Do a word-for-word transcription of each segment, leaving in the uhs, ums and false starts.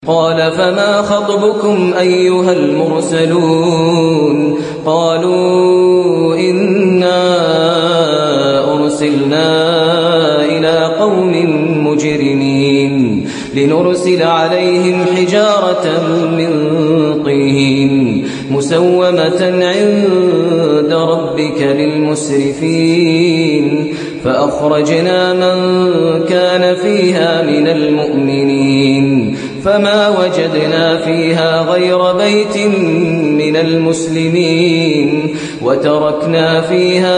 قال فما خطبكم أيها المرسلون قالوا إنا أرسلنا إلى قوم مجرمين لنرسل عليهم حجارة من طين مسومة عند ربك للمسرفين فأخرجنا من كان فيها من المؤمنين فما وجدنا فيها غير بيت من المسلمين وتركنا فيها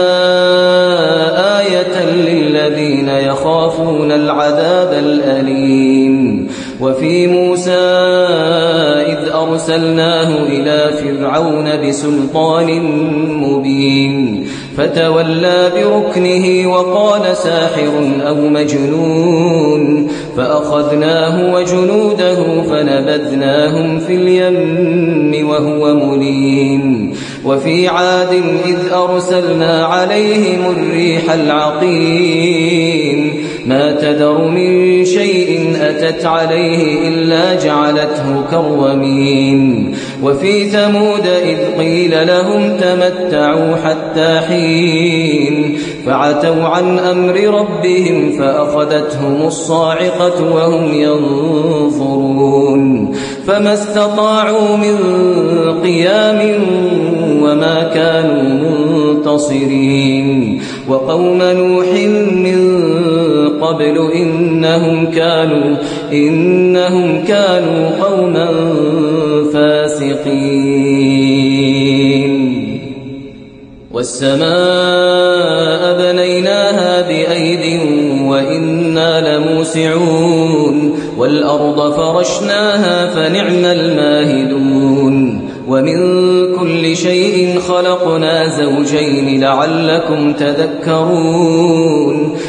آية للذين يخافون العذاب الأليم وفي موسى إذ أرسلناه إلى فرعون بسلطان مبين فتولى بركنه وقال ساحر أو مجنون فأخذناه وجنوده فنبذناهم في اليم وهو مليم وفي عاد إذ أرسلنا عليهم الريح العقيم ما تذر من شيء أتت عليه إلا جعلته كالرميم وفي ثمود إذ قيل لهم تمتعوا حتى حين فعتوا عن أمر ربهم فأخذتهم الصاعقة وهم ينظرون فما استطاعوا من قيام وما كانوا منتصرين وقوم نوح من قبل إنهم كانوا إنهم كانوا قوما فاسقين والسماء بنيناها بأيد وإنا لموسعون والأرض فرشناها فنعم الماهدون ومن كل شيء خلقنا زوجين لعلكم تذكرون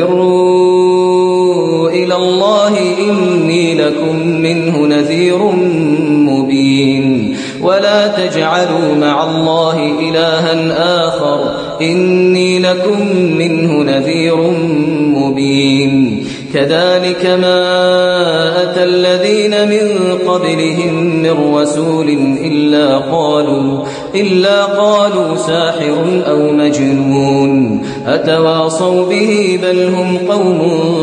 ففروا إلى الله إني لكم منه نذير مبين ولا تجعلوا مع الله إلها آخر إني لكم منه نذير مبين كذلك ما أتى الذين من قبلهم من رسول إلا قالوا, إلا قالوا ساحر أو مجنون أتواصوا به بل هم قوم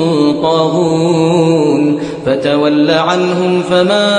طاغون فتول عنهم فما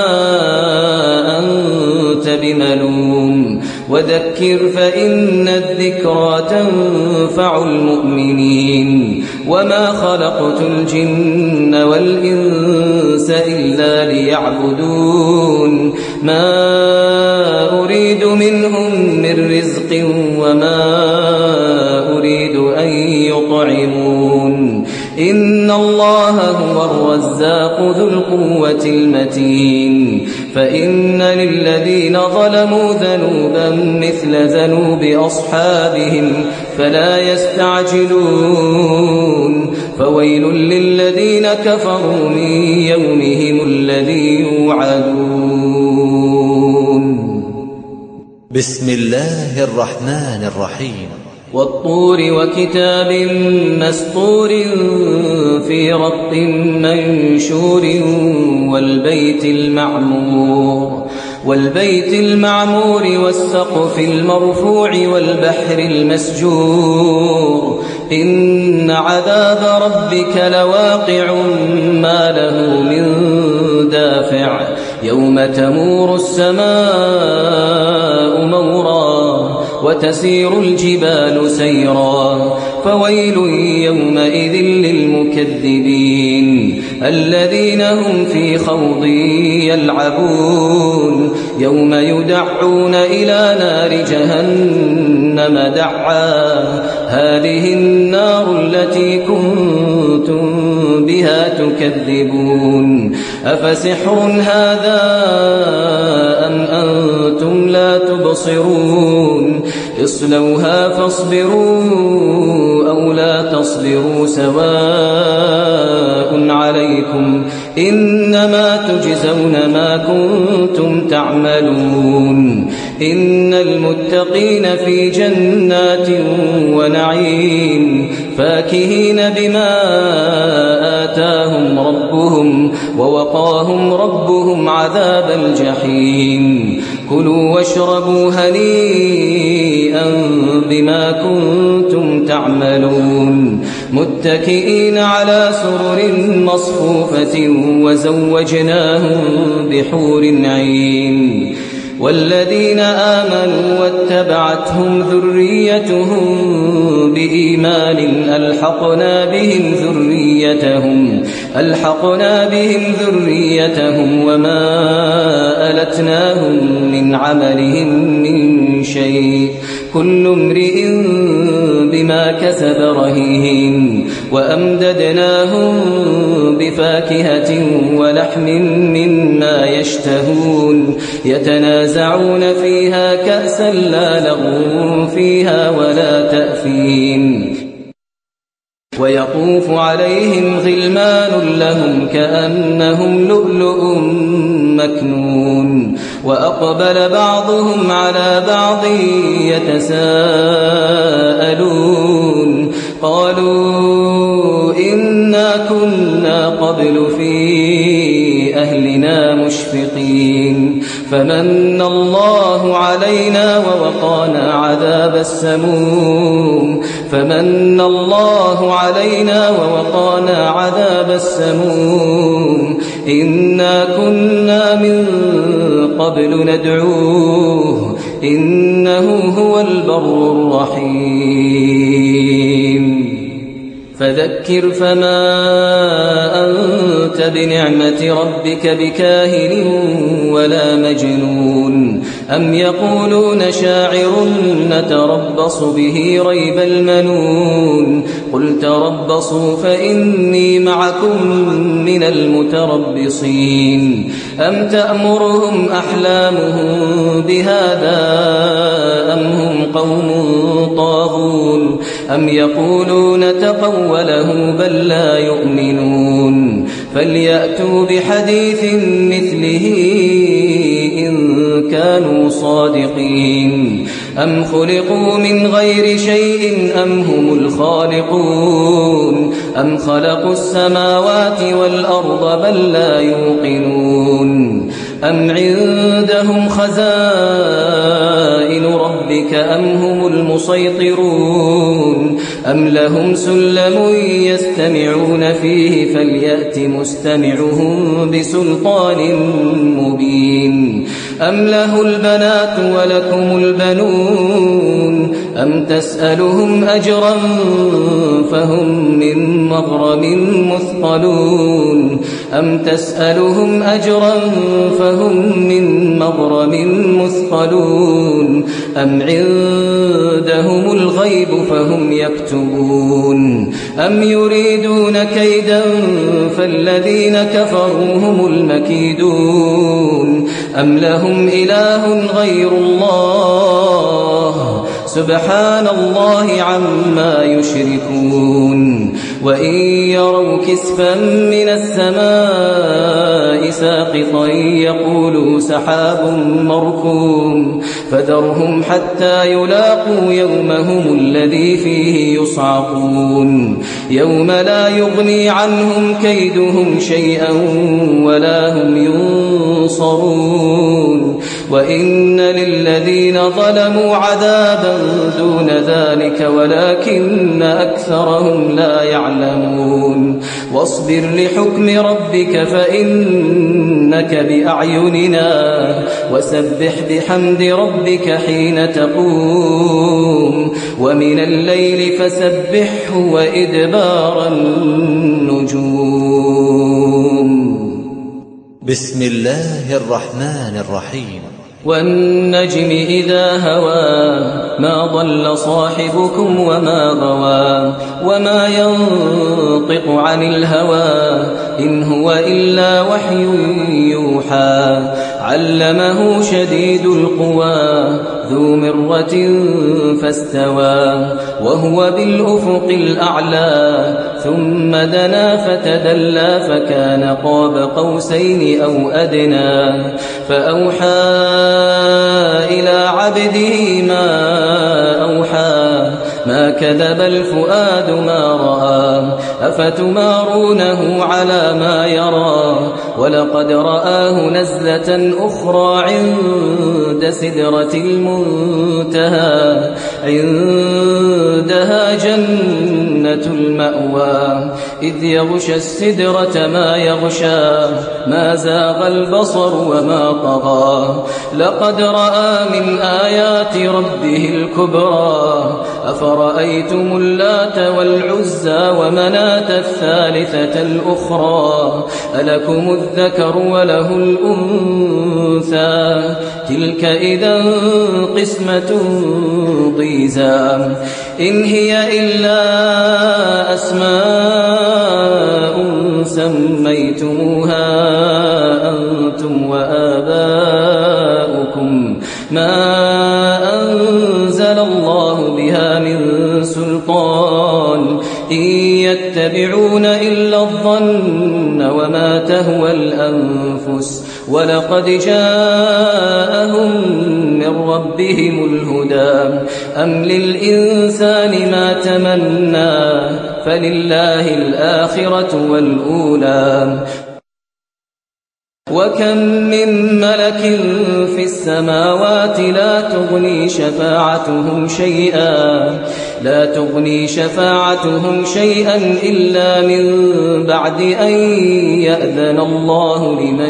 أنت بملوم وذكر فإن الذكرى تنفع المؤمنين وما خلقت الجن والإنس إلا ليعبدون ما أريد منهم من رزق وما أريد أن يطعمون إن الله هو الرزاق ذو القوة المتين فإن للذين ظلموا ذنوبا مثل ذنوب أصحابهم فلا يستعجلون فويل للذين كفروا من يومهم الذي يوعدون بسم الله الرحمن الرحيم والطور وكتاب مسطور في رق منشور والبيت المعمور والبيت المعمور والسقف المرفوع والبحر المسجور إن عذاب ربك لواقع ما له من دافع يوم تمور السماء مورا وتسير الجبال سيرا فويل يومئذ للمكذبين الذين هم في خوض يلعبون يوم يدعون إلى نار جهنم دعا هذه النار التي كنتم بها تكذبون أفسحر هذا أم أنتم لا تبصرون اصلوها فاصبروا أو لا تصبروا سواء عليكم إنما تجزون ما كنتم تعملون إن المتقين في جنات ونعيم فاكهين بما آتاهم ربهم ووقاهم ربهم عذاب الجحيم كلوا واشربوا هنيئا بما كنتم تعملون متكئين على سرر مصفوفة وزوجناهم بحور عين والذين آمنوا واتبعتهم ذريتهم بإيمان ألحقنا بهم ذريتهم ألحقنا بهم ذريتهم وما ألتناهم من عملهم من شيء كل امرئ بما كسب رهين وأمددناهم بفاكهة ولحم مما يشتهون يتنازعون فيها كأسا لا لغو فيها ولا تأثيم ويطوف عليهم غلمان لهم كأنهم لؤلؤ مكنون وأقبل بعضهم على بعض يتساءلون قالوا إنا كنا قبل في أهلنا مشفقين فمن الله علينا ووقانا عذاب السموم فمن الله علينا ووقانا عذاب السموم إنا كنا من قبل ندعوه إنه هو البر الرحيم فذكر فما أنت بنعمة ربك بكاهن ولا مجنون أم يقولون شاعر نتربص به ريب المنون قل تربصوا فإني معكم من المتربصين أم تأمرهم أحلامهم بهذا أم هم قوم طاغون أم يقولون تقوله بل لا يؤمنون فليأتوا بحديث مثله إن كانوا صادقين أم خلقوا من غير شيء أم هم الخالقون أم خلقوا السماوات والأرض بل لا يوقنون أم عندهم خزائن ربك أم هم المسيطرون أم لهم سلم يستمعون فيه فليأت مستمعهم بسلطان مبين أم له البنات ولكم البنون أم تسألهم أجرا فهم من مغرم مثقلون أم تسألهم أجرا فهم من مغرم مثقلون أم عندهم الغيب فهم يكتبون أم يريدون كيدا فالذين كفروا هم المكيدون أم لهم إله غير الله سبحان الله عما يشركون وإن يروا كسفا من السماء ساقطا يقولوا سحاب مركوم فذرهم حتى يلاقوا يومهم الذي فيه يصعقون يوم لا يغني عنهم كيدهم شيئا ولا هم ينصرون وإن للذين ظلموا عذابا دون ذلك ولكن أكثرهم لا يعلمون واصبر لحكم ربك فإنك بأعيننا وسبح بحمد ربك حين تقوم ومن الليل فسبحه وإدبار النجوم بسم الله الرحمن الرحيم والنجم إذا هوى ما ضل صاحبكم وما غوى وما ينطق عن الهوى إن هو إلا وحي يوحى علمه شديد القوى ذو مرة فاستوى وهو بالأفق الأعلى ثم دنا فتدلى فكان قاب قوسين أو أدنى فأوحى إلى عبده ما أوحى ما كذب الفؤاد ما رأى أفتمارونه على ما يرى ولقد رآه نزلة أخرى عند سدرة المنتهى عندها جنة المأوى إذ يغشى السدرة ما يغشى ما زاغ البصر وما طغى لقد رأى من آيات ربه الكبرى أفرأيتم اللات والعزى ومناة الثالثة الأخرى ألكم الذكر وله الأنثى تلك إذا قسمة ضيزى إن هي إلا أسماء سميتموها أنتم وآباؤكم ما أنزل الله بها من سلطان إن يتبعون إلا الظن وما تهوى الأنفس ولقد جاءهم من ربهم الهدى أم للإنسان ما تمنى فلله الآخرة والأولى وكم من ملك في السماوات لا تغني شفاعتهم شيئا لا تغني شفاعتهم شيئا إلا من بعد أن يأذن الله لمن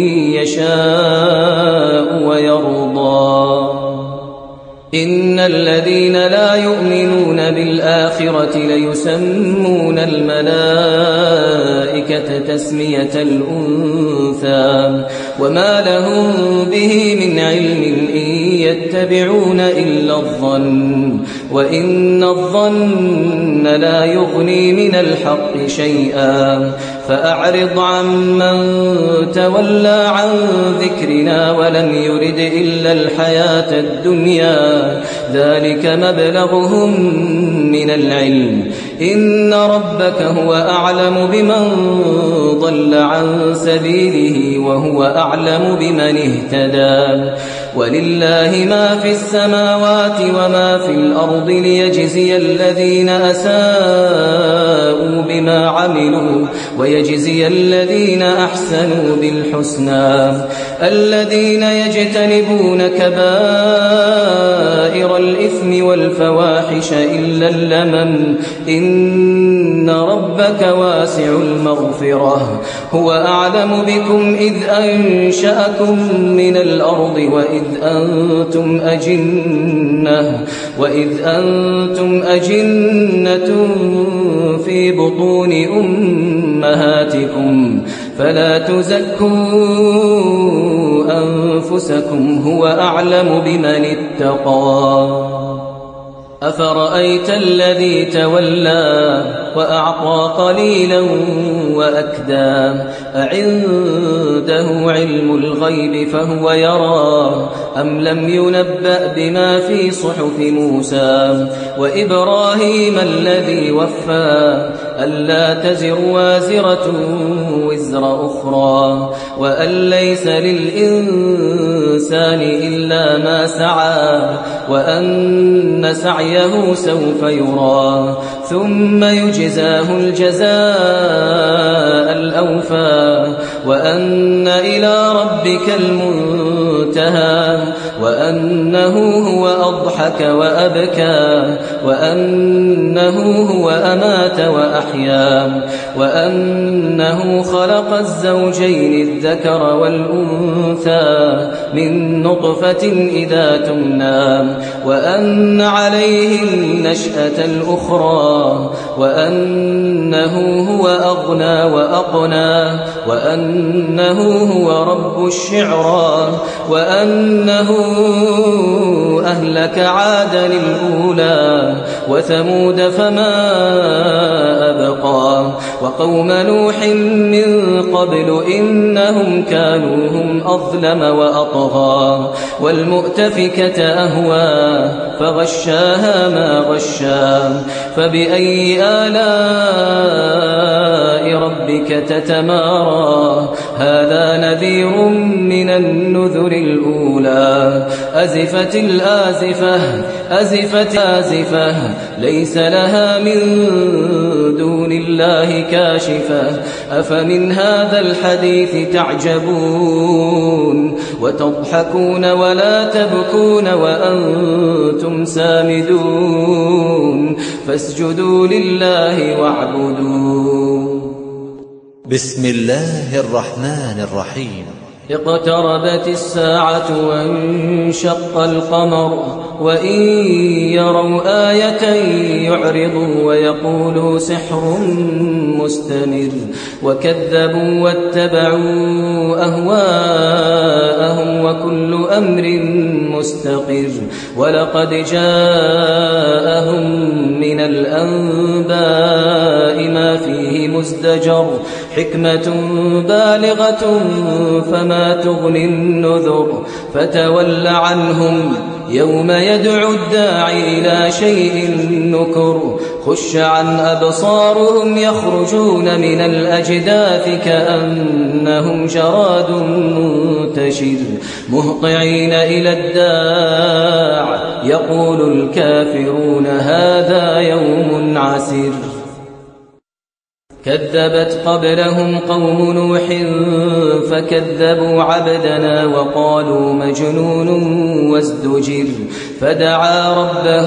يشاء ويرضى إن الذين لا يؤمنون بالآخرة ليسمون الملائكة تسمية الأنثى وما لهم به من علم إن يتبعون إلا الظن وإن الظن لا يغني من الحق شيئا فأعرض عمن تولى عن ذكرنا ولم يرد إلا الحياة الدنيا ذلك مبلغهم من العلم إن ربك هو أعلم بمن ضل عن سبيله وهو أعلم بمن اهتدى ولله ما في السماوات وما في الأرض ليجزي الذين أساءوا بما عملوا ويجزي الذين أحسنوا بالحسنى الذين يجتنبون كبائر الإثم والفواحش إلا اللمم إن ربك واسع المغفرة هو أعلم بكم إذ أنشأكم من الأرض وإذ أنتم أجنة وإذ أنتم أجنة في بطون أمهاتكم فلا تزكوا أنفسكم هو أعلم بمن اتقى أفرأيت الذي تولى وأعطى قليلا وأكدى أعنده علم الغيب فهو يرى أم لم ينبأ بما في صحف موسى وإبراهيم الذي وفى ألا تزر وازرة وزر أخرى وأن ليس للإنسان إلا ما سعى وأن سعيه سوف يرى ثم يجزاه الجزاء الأوفى وأن إلى ربك المنتهى وأنه هو أضحك وأبكى وأنه هو أمات وأحيا وأنه خلق الزوجين الذكر والأنثى من نطفة إذا تمنى وأن عليه النشأة الأخرى وأنه هو أغنى وأقنى وأنه هو رب الشعرى وأنه أهلك عادا الأولى وثمود فما أبقى وقوم نوح من قبل إنهم كانوا هم أظلم وأطغى والمؤتفكة أهوى فغشاها ما غشا فبأي آلاء ربك تتمارى هذا نذير من النذر الأولى أزفت الآزفة أزفت آزفة ليس لها من دون الله كاشفة أفمن هذا الحديث تعجبون وتضحكون ولا تبكون وأنتم سامدون فاسجدوا لله واعبدوا. بسم الله الرحمن الرحيم. اقتربت الساعة وانشق القمر وإن يروا آية يعرضوا ويقولوا سحر مستمر وكذبوا واتبعوا أهواءهم وكل أمر مستقر ولقد جاءهم من الأنباء ما فيه مزدجر حكمة بالغة فما تغني النذر فتول عنهم يوم يدعو الداعي إلى شيء نكر خش عن أبصارهم يخرجون من الأجداث كأنهم جراد منتشر مهطعين إلى الداع يقول الكافرون هذا يوم عسر كذبت قبلهم قوم نوح فكذبوا عبدنا وقالوا مجنون وازدجر فدعا ربه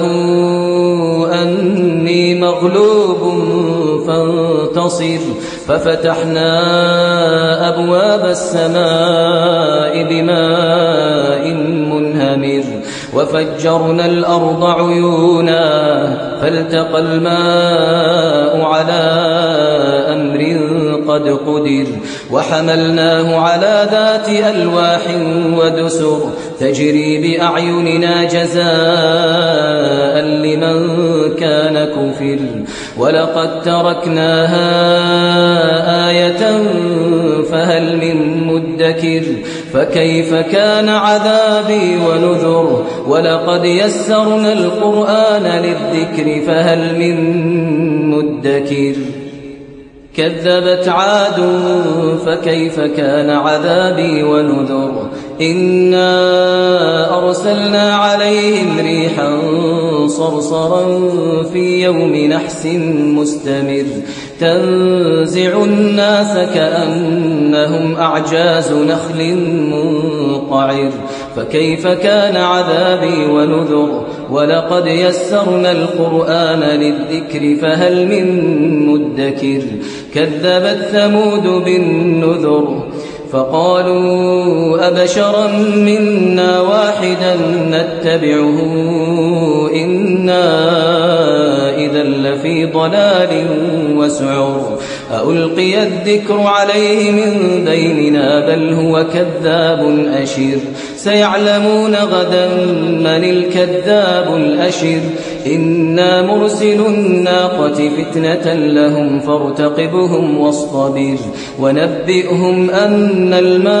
أني مغلوب فانتصر ففتحنا أبواب السماء بماء منهمر وفجرنا الأرض عيونا فالتقى الماء على أمر قد قدر وحملناه على ذات ألواح ودسر تجري بأعيننا جزاء لمن كان كفر ولقد تركناها آية فهل من مدكر فكيف كان عذابي ونذر ولقد يسرنا القرآن للذكر فهل من مدكر كذبت عاد فكيف كان عذابي ونذر إنا أرسلنا عليهم ريحا صرصرا في يوم نحس مستمر تنزع الناس كأنهم أعجاز نخل منقعر فكيف كان عذابي ونذر ولقد يسرنا القرآن للذكر فهل من مدكر كذبت ثمود بالنذر فقالوا أبشرا منا واحدا نتبعه إنا إذا لفي ضلال وسعر ألقي الذكر عليه من بيننا بل هو كذاب أشر سيعلمون غدا من الكذاب الأشر إنا مرسل الناقة فتنة لهم فارتقبهم واصطبر ونبئهم أن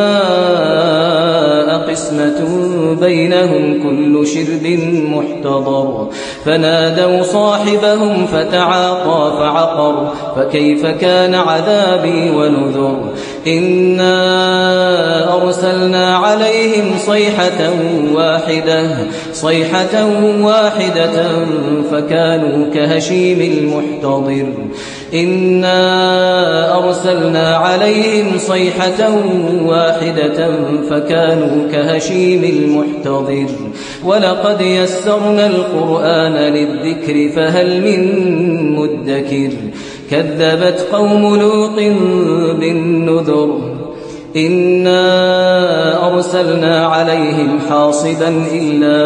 الماء قسمة بينهم كل شرب محتضر فنادوا صاحبهم فتعاطى فعقر فكيف كان عذابي ونذر إنا أرسلنا عليهم صيحة واحدة صيحة واحدة فكانوا كهشيم المحتضر إنا أرسلنا عليهم صيحة واحدة فكانوا كهشيم المحتضر ولقد يسرنا القرآن للذكر فهل من مدكر كذبت قوم لوط بالنذر إنا أرسلنا عليهم حاصبا إلا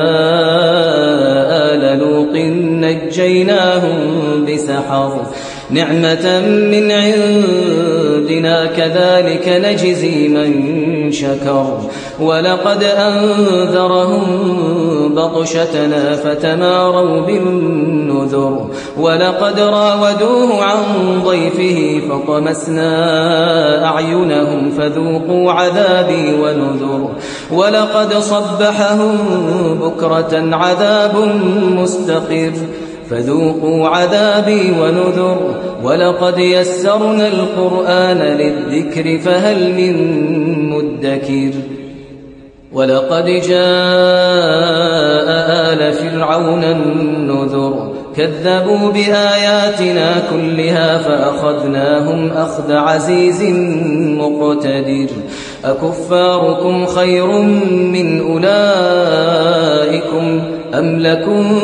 آل لوط نجيناهم بسحر نعمة من عندنا كذلك نجزي من شكر ولقد أنذرهم بطشتنا فتماروا بالنذر ولقد راودوه عن ضيفه فطمسنا أعينهم فذوقوا عذابي ونذر ولقد صبحهم بكرة عذاب مستقر فذوقوا عذابي ونذر ولقد يسرنا القرآن للذكر فهل من مدكر ولقد جاء آل فرعون النذر كذبوا بآياتنا كلها فأخذناهم أخذ عزيز مقتدر أكفاركم خير من أولئكم أم لكم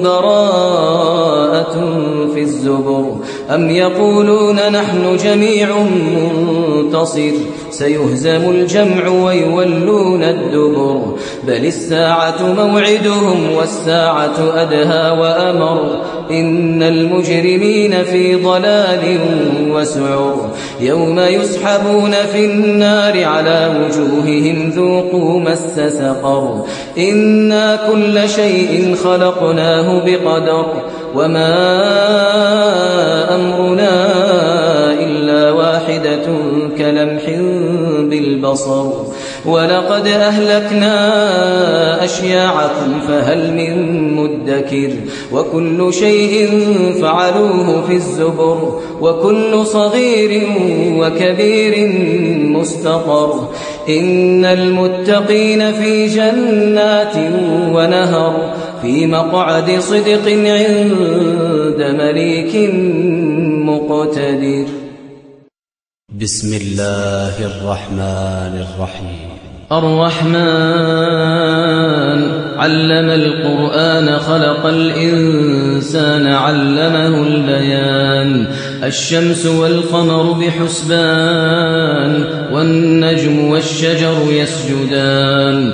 براءة في الزبر أم يقولون نحن جميع منتصر سيهزم الجمع ويولون الدبر بل الساعة موعدهم والساعة أدهى وأمر إن المجرمين في ضلال وسعر يوم يسحبون في النار على وجوههم ذوقوا مس سقر إنا كل شيء خلقناه بقدر وما أمرنا إلا واحدة كلمح بالبصر ولقد أهلكنا أشياعكم فهل من مدكر وكل شيء فعلوه في الزبر وكل صغير وكبير مستقر إن المتقين في جنات ونهر في مقعد صدق عند مليك مقتدر. بسم الله الرحمن الرحيم. الرحمن علم القرآن خلق الإنسان علمه البيان الشمس والقمر بحسبان والنجم والشجر يسجدان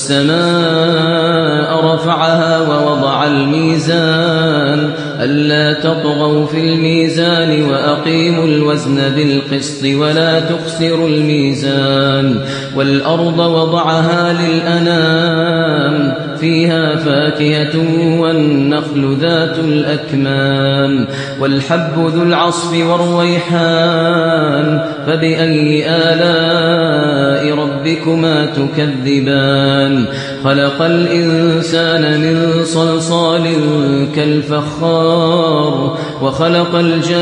والسماء رفعها ووضع الميزان ألا تطغوا في الميزان وأقيموا الوزن بالقسط ولا تخسروا الميزان والأرض وضعها للأنام فيها فاكهة والنخل ذات الأكمام والحب ذو العصف والريحان فبأي آلاء ربكما تكذبان خلق الإنسان من صلصال كالفخار وخلق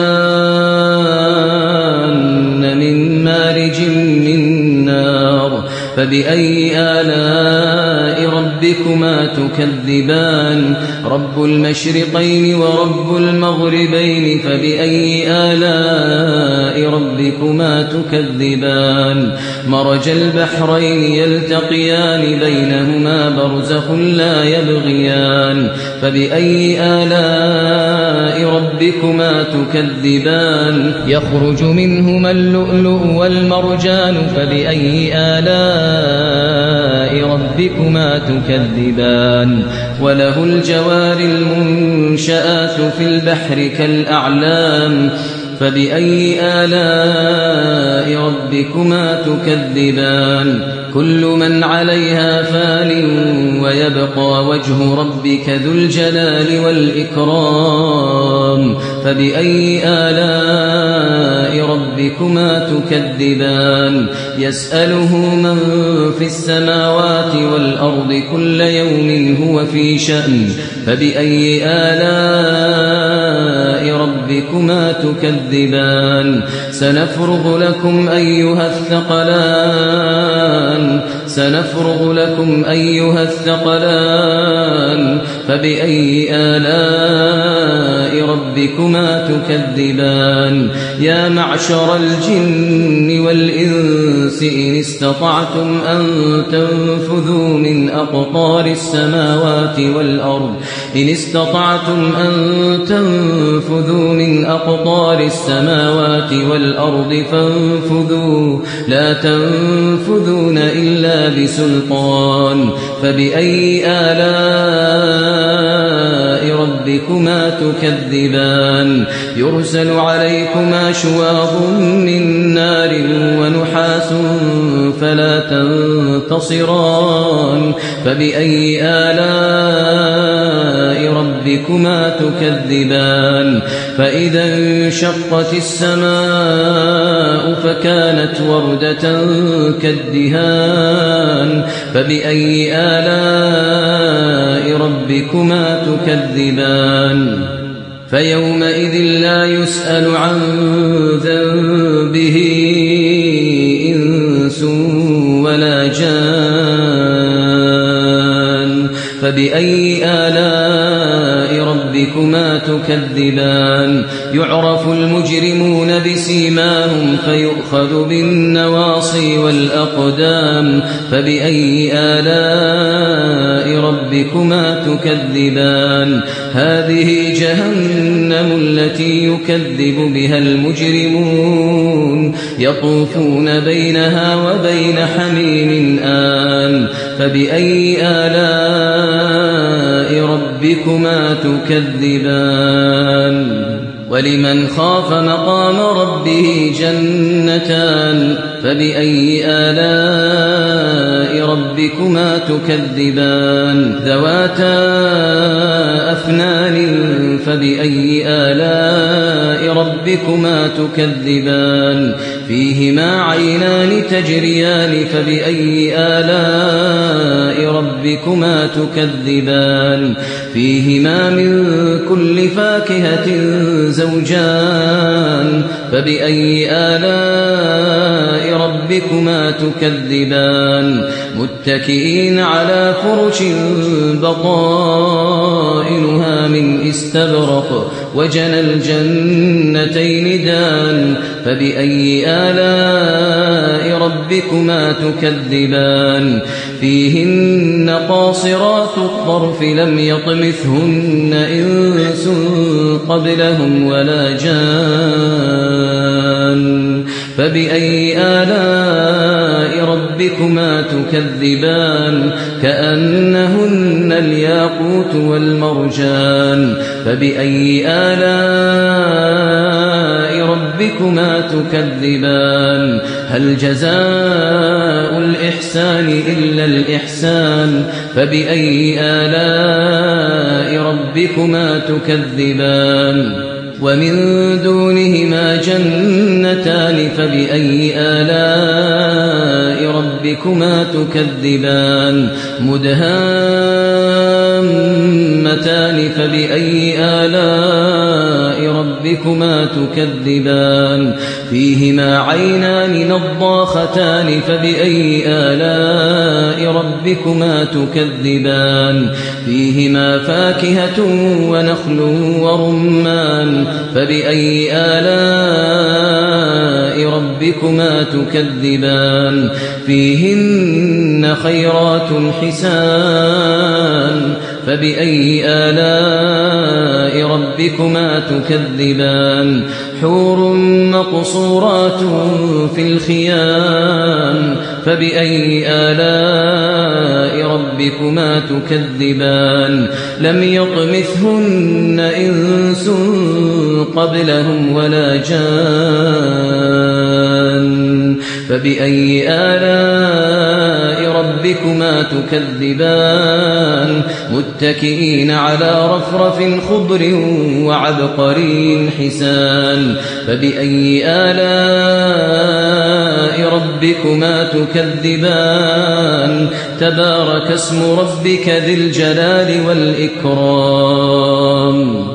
الجان من مارج من نار فبأي آلاء ربكما تكذبان رب المشرقين ورب المغربين فبأي آلاء ربكما تكذبان مرج البحرين يلتقيان بينهما برزخ لا يبغيان فبأي آلاء ربكما تكذبان يخرج منهما اللؤلؤ والمرجان فبأي آلاء ربكما تكذبان وله الجوار المنشآت في البحر كالأعلام فبأي آلاء ربكما تكذبان كل من عليها فان ويبقى وجه ربك ذو الجلال والإكرام فبأي آلاء ربكما تكذبان يسأله من في السماوات والأرض كل يوم هو في شأن فبأي آلاء ربكما تكذبان سنفرغ لكم أيها الثقلان سنفرغ لكم أيها الثقلان فبأي آلاء ربكما تكذبان يا معشر الجن والإنس إن استطعتم أن تنفذوا من أقطار السماوات والأرض إن استطعتم أن تنفذوا فانفذوا من أقطار السماوات والأرض فانفذوا لا تنفذون إلا بسلطان فبأي آلاء ربكما تكذبان يرسل عليكما شواظ من نار ونحاس فلا تنتصران فبأي آلاء ربكما تكذبان فإذا انشقت السماء فكانت وردة كالدهان فبأي آلاء ربكما تكذبان فيومئذ لا يسأل عن ذنبه إنس ولا جان فبأي آلاء ربكما تكذبان يعرف المجرمون بسيماهم فيؤخذ بالنواصي والأقدام فبأي آلاء ربكما تكذبان هذه جهنم التي يكذب بها المجرمون يطوفون بينها وبين حميم آن فبأي آلاء ربكما تكذبان ولمن خاف مقام ربه جنتان فبأي آلاء ربكما تكذبان ذواتا أفنان فبأي آلاء ربكما تكذبان فيهما عينان تجريان فبأي آلاء ربكما تكذبان فيهما من كل فاكهة زوجان فبأي آلاء ربكما تكذبان متكئين على فرش بطائنها من استبرق وجنى الجنتين دان فبأي آلاء ربكما تكذبان فيهن قاصرات الطرف لم يطمثهن إنس قبلهم ولا جان فبأي آلاء ربكما تكذبان كأنهن الياقوت والمرجان فبأي آلاء ربكما تكذبان هل جزاء الإحسان إلا الإحسان فبأي آلاء ربكما تكذبان ومن دونهما جنتان فبأي آلاء ربكما تكذبان مدهامتان فبأي آلاء ربكما تكذبان فيهما عينان نضاختان فبأي آلاء ربكما تكذبان فيهما فاكهة ونخل ورمان فبأي آلاء ربكما تكذبان فيهن خيرات حسان فبأي آلاء ربكما تكذبان حور مقصورات في الخيام فبأي آلاء ربكما تكذبان لم يطمثهن إنس قبلهم ولا جان فبأي آلاء ربكما تكذبان متكئين على رفرف خضر وعبقري حسان فبأي آلاء ربكما تكذبان تبارك اسم ربك ذي الجلال والإكرام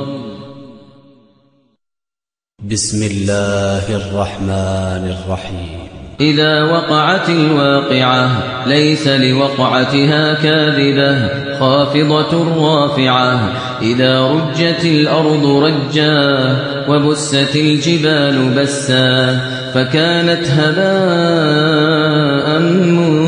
بسم الله الرحمن الرحيم إذا وقعت الواقعة ليس لوقعتها كاذبة خافضة رافعة إذا رجت الأرض رجا وبست الجبال بسا فكانت هباء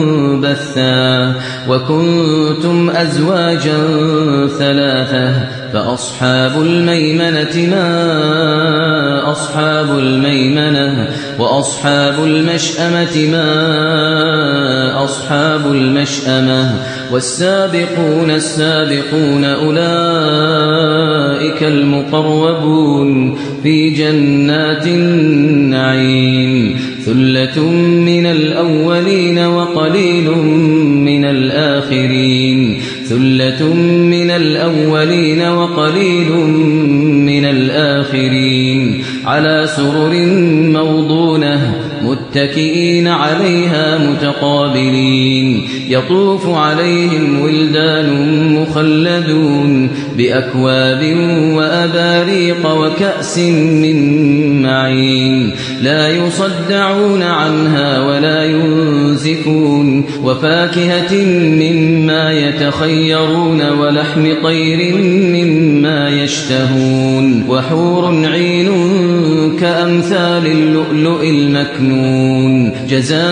منبثا وكنتم أزواجا ثلاثة فأصحاب الميمنة ما أصحاب الميمنة وأصحاب المشأمة ما أصحاب المشأمة والسابقون السابقون أولئك المقربون في جنات النعيم ثلة من الأولين وقليل من الآخرين ثلة من الأولين وقليل من الآخرين على سرر موضونة متكئين عليها متقابلين يطوف عليهم ولدان مخلدون بأكواب وأباريق وكأس من معين لا يصدعون عنها ولا ينزفون وفاكهة مما يتخيرون ولحم طير مما يشتهون وحور عين كأمثال اللؤلؤ المكنون جزاء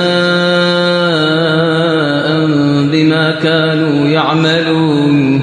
بما كانوا يعملون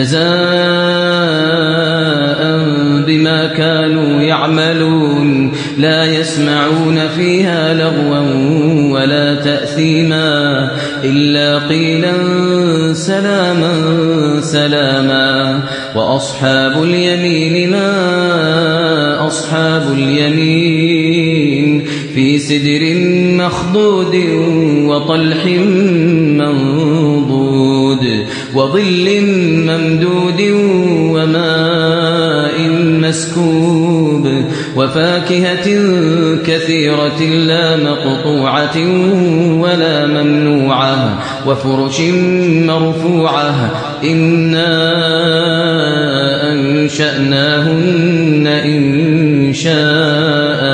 جزاء بما كانوا يعملون لا يسمعون فيها لغوا ولا تأثيما إلا قيلا سلاما سلاما وأصحاب اليمين ما أصحاب اليمين في سدر مخضود وطلح منضود وظل ممدود وماء مسكوب وفاكهة كثيرة لا مقطوعة ولا ممنوعة وفرش مرفوعة إنا أنشأناهن إنشاء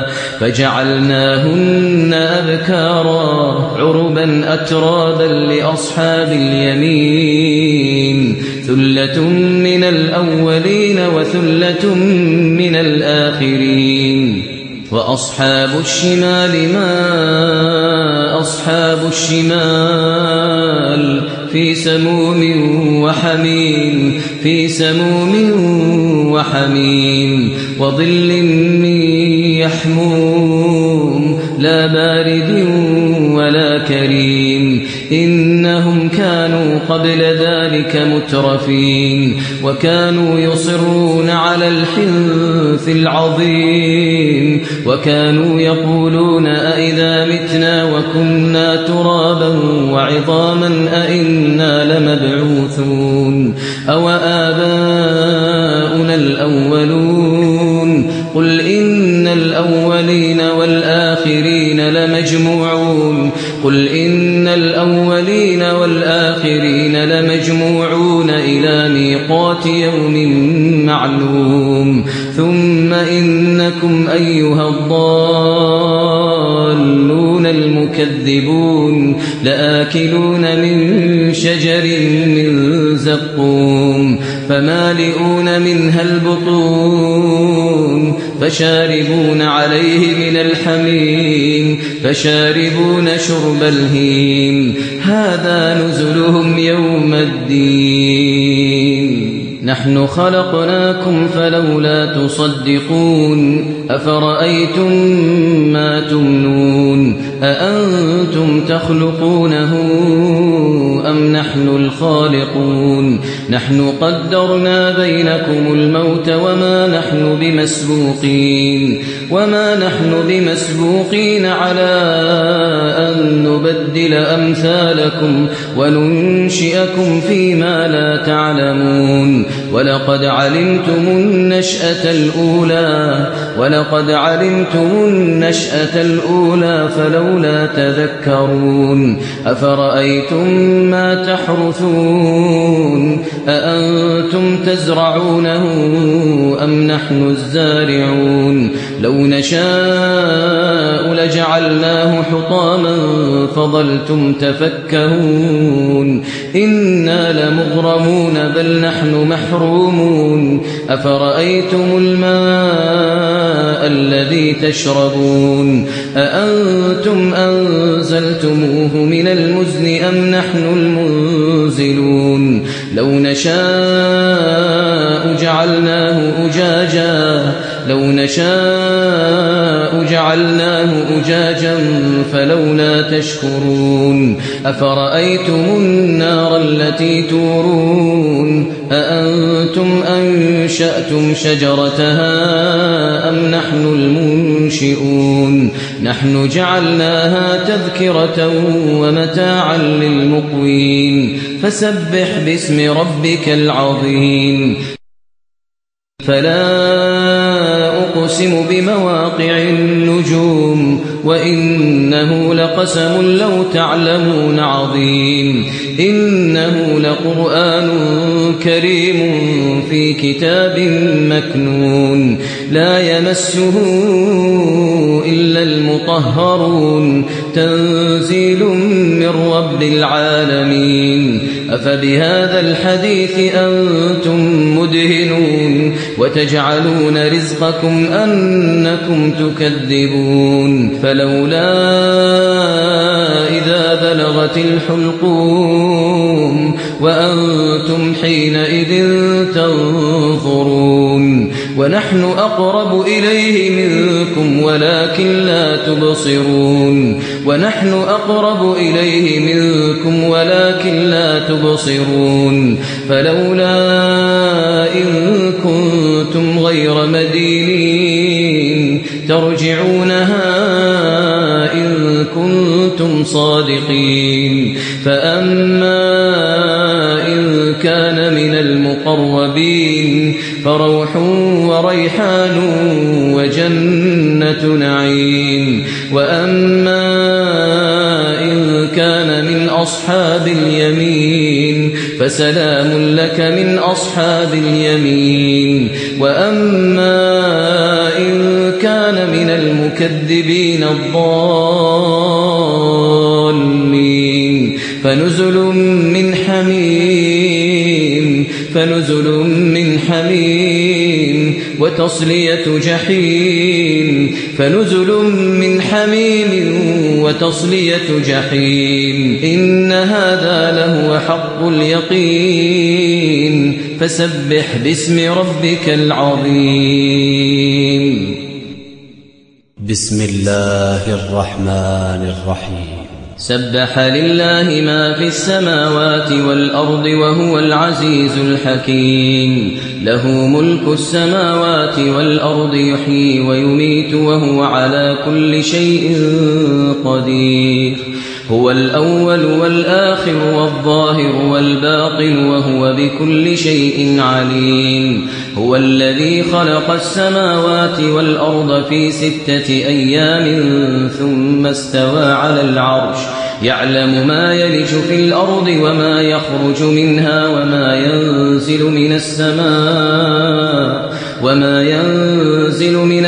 فجعلناهن أبكارا عربا أترابا لأصحاب اليمين ثلة من الأولين وثلة من الآخرين وأصحاب الشمال ما أصحاب الشمال في سموم وحميم في سموم وحميم وظل من يحموم لا بارد ولا كريم إنهم كانوا قبل ذلك مترفين وكانوا يصرون على الحنث العظيم وكانوا يقولون أئذا متنا وكنا ترابا وعظاما أئنا لمبعوثون أو آباؤنا الأولون قل إن الأولين والآخرين لمجموعون قل إن الأولين والآخرين لمجموعون إلى ميقات يوم معلوم ثم إنكم أيها الضالون المكذبون لآكلون من شجر من زقوم فمالئون منها البطون فشاربون عليه من الحميم فشاربون شرب الهيم هذا نزلهم يوم الدين نحن خلقناكم فلولا تصدقون أفرأيتم ما تمنون أأنتم تخلقونه أم نحن الخالقون نحن قدرنا بينكم الموت وما نحن بمسبوقين وما نحن بمسبوقين على أن نبدل أمثالكم وننشئكم فيما لا تعلمون ولقد علمتم النشأة الأولى ولقد علمتم النشأة الأولى فلولا تذكرون أفرأيتم ما تحرثون أأنتم تزرعونه أم نحن الزارعون لو نشاء لجعلناه حطاما فظلتم تفكهون إنا لمغرمون بل نحن محرومون أفرأيتم الماء الذي تشربون أأنتم أنزلتموه من المزن أم نحن المنزلون ينزلون لو نشاء جعلناه أجاجا لو نشاء جعلناه أجاجا فلولا تشكرون أفرأيتم النار التي تورون أأنتم أنشأتم شجرتها أم نحن المنشئون نحن جعلناها تذكرة ومتاعا للمقوين فسبح باسم ربك العظيم فلا أقسم بمواقع النجوم وإنه لقسم لو تعلمون عظيم إنه لقرآن كريم في كتاب مكنون لا يمسه إلا المطهرون تنزيل من رب العالمين أفبهذا الحديث أنتم مدهنون وتجعلون رزقكم أنكم تكذبون فلولا إذا بلغت الحلقوم وأنتم حينئذ تنظرون ونحن أقرب إليه منكم ولكن لا تبصرون ونحن أقرب إليه منكم ولكن لا تبصرون فلولا إن كنتم غير مدينين ترجعونها إن كنتم صادقين فأما إن كان من المقربين فروح وريحان وجنة نعيم وأما إن كان من أصحاب اليمين فسلام لك من أصحاب اليمين وأما إن كان من المكذبين الضالين فنزل من حميم فنزل من حميم وتصلية جحيم فنزل من حميم وتصلية جحيم إن هذا لهو حق اليقين فسبح باسم ربك العظيم بسم الله الرحمن الرحيم سبح لله ما في السماوات والأرض وهو العزيز الحكيم له ملك السماوات والأرض يحيي ويميت وهو على كل شيء قدير هو الأول والآخر والظاهر والباطن وهو بكل شيء عليم هو الذي خلق السماوات والأرض في ستة أيام ثم استوى على العرش يعلم ما يلج في الأرض وما يخرج منها وما ينزل من السماء وما ينزل من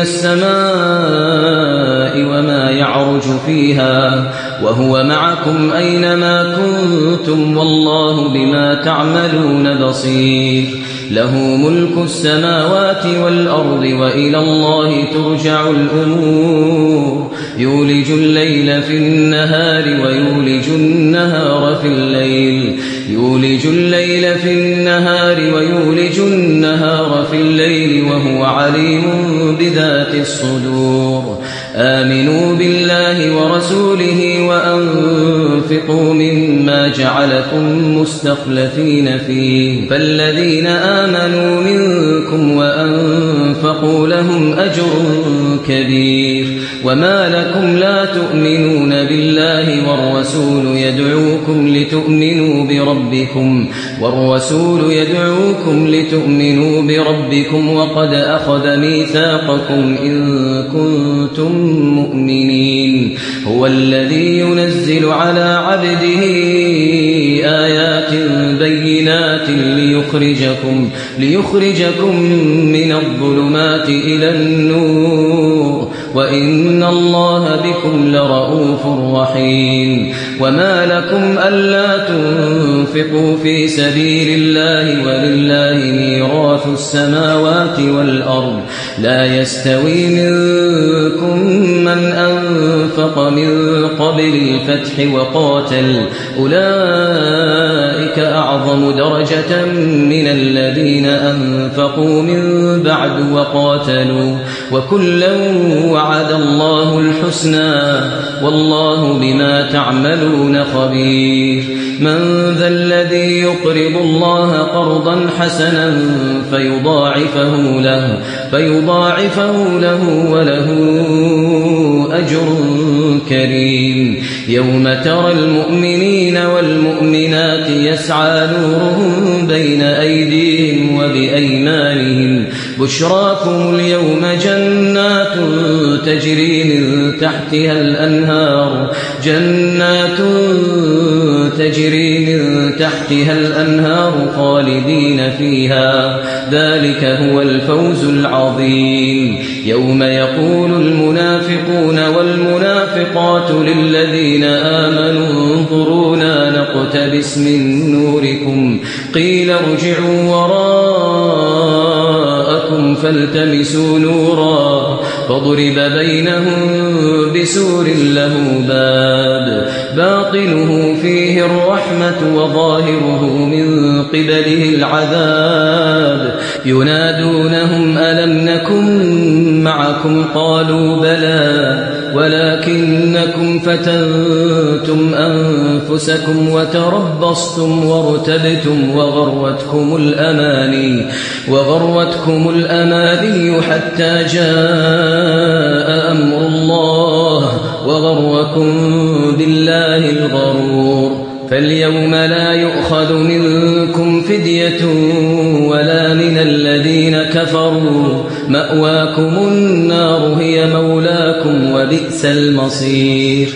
السماء وما يعرج فيها وهو معكم أينما كنتم والله بما تعملون بصير له ملك السماوات والأرض وإلى الله ترجع الأمور يولج الليل في النهار ويولج النهار في الليل يولج الليل في النهار ويولج النهار في الليل وهو عليم بذات الصدور آمنوا بالله ورسوله وأنفقوا مما جعلكم مستخلفين فيه فالذين آمنوا منكم وأنفقوا لهم أجر كبير وما لكم لا تؤمنون بالله والرسول يدعوكم لتؤمنوا بربكم والرسول يدعوكم لتؤمنوا بربكم وقد أخذ ميثاقكم إن كنتم مؤمنين هو الذي ينزل على عبده آيات بينات ليخرجكم ليخرجكم من الظلمات إلى النور وإن الله بكم لرؤوف رحيم وما لكم ألا تنفقوا في سبيل الله ولله ميراث السماوات والأرض لا يستوي منكم من أنفق من قبل الفتح وقاتل أولئك أعظم درجة من الذين أنفقوا من بعد وقاتلوا وكلا وعد الله الحسنى والله بما تعملون خبير من ذا الذي يقرض الله قرضا حسنا فيضاعفه له فيضاعفه له وله أجر كريم يوم ترى المؤمنين والمؤمنات يسعى نورهم بين أيديهم وبأيمانهم بشراكم اليوم جنات تجري من تحتها الأنهار جنات تجري من تحتها الأنهار خالدين فيها ذلك هو الفوز العظيم يوم يقول المنافقون والمنافقات للذين آمنوا انظرونا نقتبس من نوركم قيل ارجعوا وراءكم فالتمسوا نورا فضرب بينهم بسور له باب باطنه فيه الرحمة وظاهره من قبله العذاب ينادونهم ألم نكن معكم قالوا بلى ولكنكم فتنتم أنفسكم وتربصتم وارتبتم وغرتكم الأماني وغرتكم الأماني حتى جاء أمر الله وغركم بالله الغرور فاليوم لا يؤخذ منكم فدية ولا من الذين كفروا مأواكم النار هي مولاكم وبئس المصير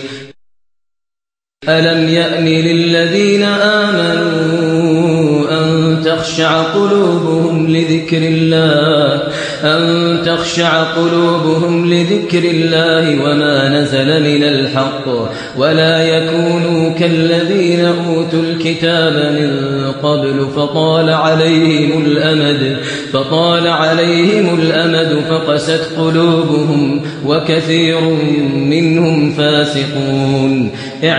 ألم يأن للذين آمنوا أن تخشع قلوبهم لذكر الله أن تخشع قلوبهم لذكر الله وما نزل من الحق ولا يكونوا كالذين أوتوا الكتاب من قبل فطال عليهم الأمد فطال عليهم الأمد فقست قلوبهم وكثير منهم فاسقون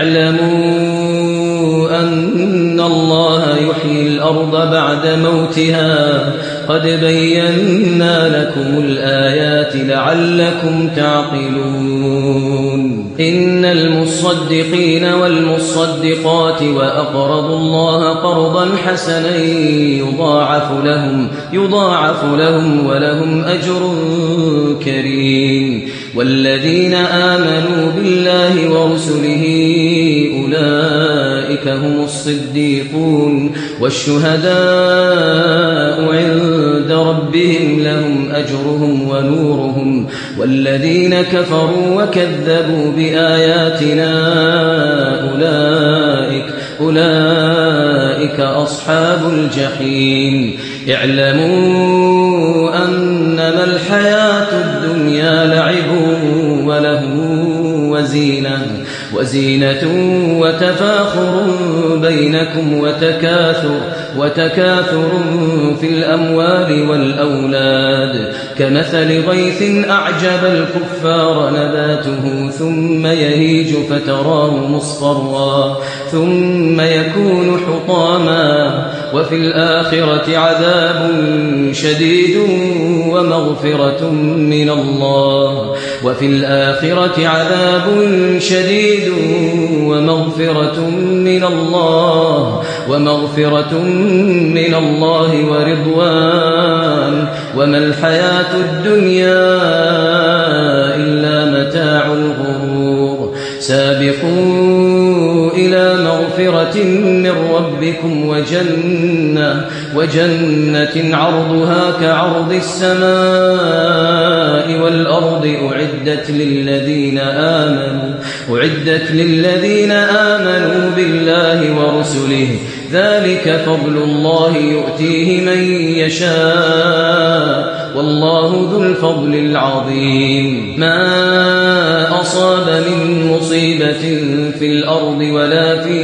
اعلموا أن الله يحيي الأرض بعد موتها قد بينا لكم الآيات لعلكم تعقلون إن المصدقين والمصدقات وأقرضوا الله قرضا حسنا يضاعف لهم يضاعف لهم ولهم أجر كريم والذين آمنوا بالله ورسله أولئك هم الصديقون والشهداء عند ربهم لهم أجرهم ونورهم والذين كفروا وكذبوا بآياتنا أولئك أولئك أصحاب الجحيم اعلموا أنما الحياة الدنيا لعب وله وزينة وزينة وتفاخر بينكم وتكاثر وتكاثر في الأموال والأولاد كمثل غيث أعجب الكفار نباته ثم يهيج فتراه مصفرا ثم يكون حطاما وفي الآخرة عذاب شديد ومغفرة من الله وفي الآخرة عذاب شديد ومغفرة من الله ومغفرة من الله ورضوان وما الحياة الدنيا إلا متاع الغرور سابقوا إلى مغفرة من ربكم وجنة وجنة عرضها كعرض السماء والأرض أعدت للذين آمنوا أعدت للذين آمنوا بالله ورسله ذلك فضل الله يؤتيه من يشاء والله ذو الفضل العظيم ما أصاب من مصيبة في الأرض ولا في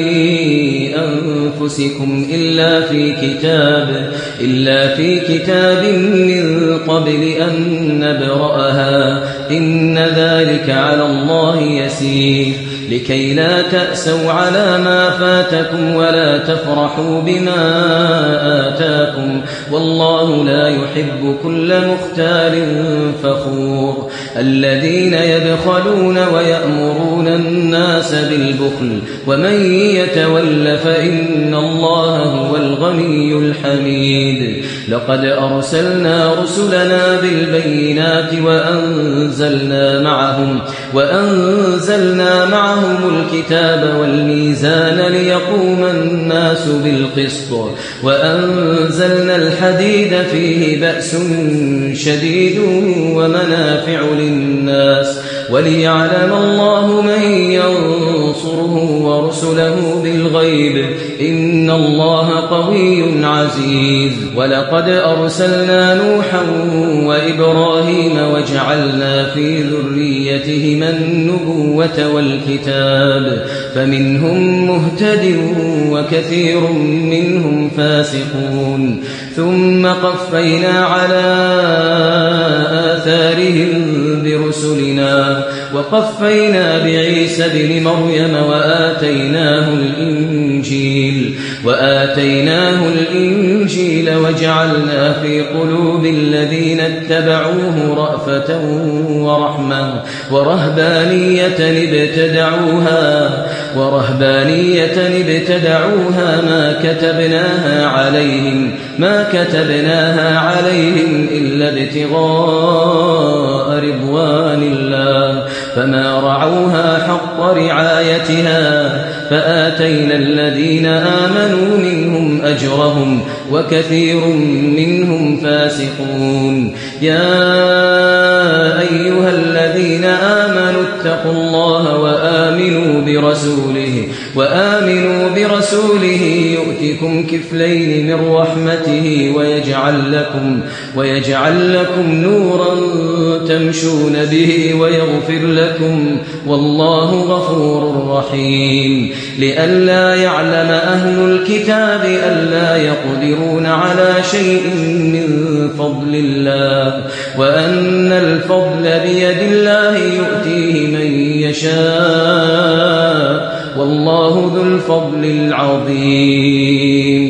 أنفسكم إلا في كتاب إلا في كتاب من قبل أن نبرأها إن ذلك على الله يسير لكي لا تأسوا على ما فاتكم ولا تفرحوا بما آتاكم والله لا يحب كل مختال فخور الذين يبخلون ويأمرون الناس بالبخل ومن يتول فإن الله هو الغني الحميد لقد أرسلنا رسلنا بالبينات وأنزلنا معهم وأنزلنا معهم الكتاب والميزان ليقوم الناس بالقسط وأنزلنا الحديد فيه بأس شديد ومنافع للناس وليعلم الله من ينصره ورسله بالغيب إن الله قوي عزيز ولقد أرسلنا نوحا وإبراهيم وجعلنا في ذريتهما النبوة والكتاب فمنهم مهتد وكثير منهم فاسقون ثم قفينا على آثارهم برسلنا وقفينا بعيسى ابن مريم وآتيناه الإنجيل وآتيناه الإنجيل وجعلنا في قلوب الذين اتبعوه رأفة ورحمة ورهبانية ابتدعوها ورهبانية ابتدعوها ما كتبناها عليهم ما كتبناها عليهم إلا ابتغاء رضوان الله فما رعوها حق رعايتها فآتينا الذين آمنوا منهم أجرهم وكثير منهم فاسقون يا أيها الذين آمنوا اتقوا الله وآمنوا برسوله وآمنوا برسوله يؤتكم كفلين من رحمته ويجعل لكم ويجعل لكم نورا تمشون به ويغفر لكم والله غفور رحيم لئلا يعلم أهل الكتاب ألا يقدرون على شيء من فضل الله وأن الفضل بيد الله يؤتيه من يشاء والله ذو الفضل العظيم